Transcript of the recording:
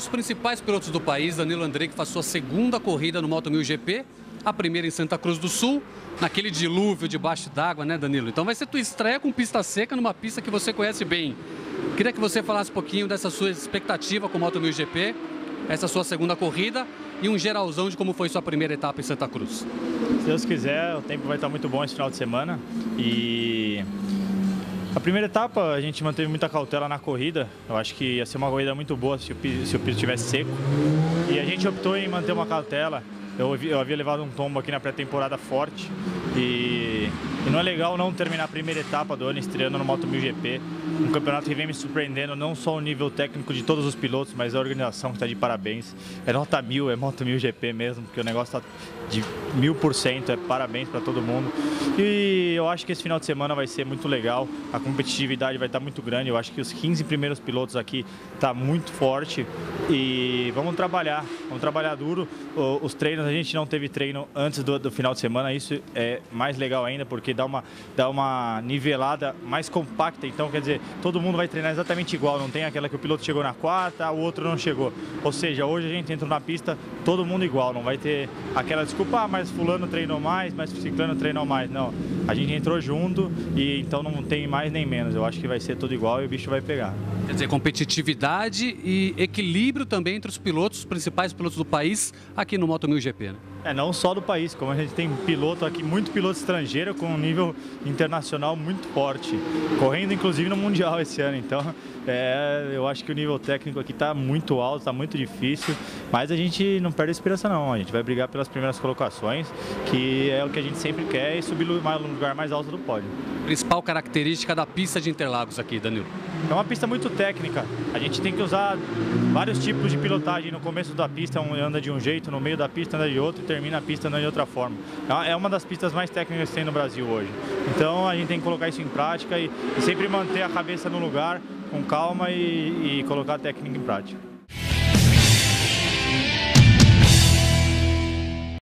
principais pilotos do país, Danilo Andrei, que faz sua segunda corrida no Moto 1000 GP, a primeira em Santa Cruz do Sul, naquele dilúvio debaixo d'água, né, Danilo? Então vai ser tua estreia com pista seca numa pista que você conhece bem. Queria que você falasse um pouquinho dessa sua expectativa com o Moto 1000 GP, essa sua segunda corrida e um geralzão de como foi sua primeira etapa em Santa Cruz. Se Deus quiser, o tempo vai estar muito bom esse final de semana e a primeira etapa a gente manteve muita cautela na corrida. Eu acho que ia ser uma corrida muito boa se o piso estivesse seco e a gente optou em manter uma cautela. Eu havia levado um tombo aqui na pré-temporada forte e não é legal não terminar a primeira etapa do ano estreando no Moto 1000 GP. Um campeonato que vem me surpreendendo, não só o nível técnico de todos os pilotos, mas a organização que está de parabéns. É nota 1000, é Moto 1000 GP mesmo, porque o negócio está de 1000%, é parabéns para todo mundo. E eu acho que esse final de semana vai ser muito legal, a competitividade vai estar muito grande, eu acho que os 15 primeiros pilotos aqui tá muito forte e vamos trabalhar duro. Os treinos, a gente não teve treino antes do final de semana, isso é mais legal ainda, porque dá uma nivelada mais compacta, então quer dizer, todo mundo vai treinar exatamente igual, não tem aquela que o piloto chegou na quarta, o outro não chegou. Ou seja, hoje a gente entra na pista todo mundo igual, não vai ter aquela desculpa, mas fulano treinou mais, mas ciclano treinou mais. Não, a gente entrou junto e então não tem mais nem menos. Eu acho que vai ser tudo igual e o bicho vai pegar. Quer dizer, competitividade e equilíbrio também entre os pilotos, os principais pilotos do país, aqui no Moto 1000 GP, né? Não só do país, como a gente tem piloto aqui, muito piloto estrangeiro com um nível internacional muito forte, correndo inclusive no Mundial esse ano, então eu acho que o nível técnico aqui está muito alto, está muito difícil, mas a gente não perde a esperança não, a gente vai brigar pelas primeiras colocações, que é o que a gente sempre quer, e subir no lugar mais alto do pódio. Principal característica da pista de Interlagos aqui, Danilo? É uma pista muito técnica, a gente tem que usar vários tipos de pilotagem. No começo da pista anda de um jeito, no meio da pista anda de outro e termina a pista andando de outra forma. É uma das pistas mais técnicas que tem no Brasil hoje. Então a gente tem que colocar isso em prática e sempre manter a cabeça no lugar, com calma e colocar a técnica em prática.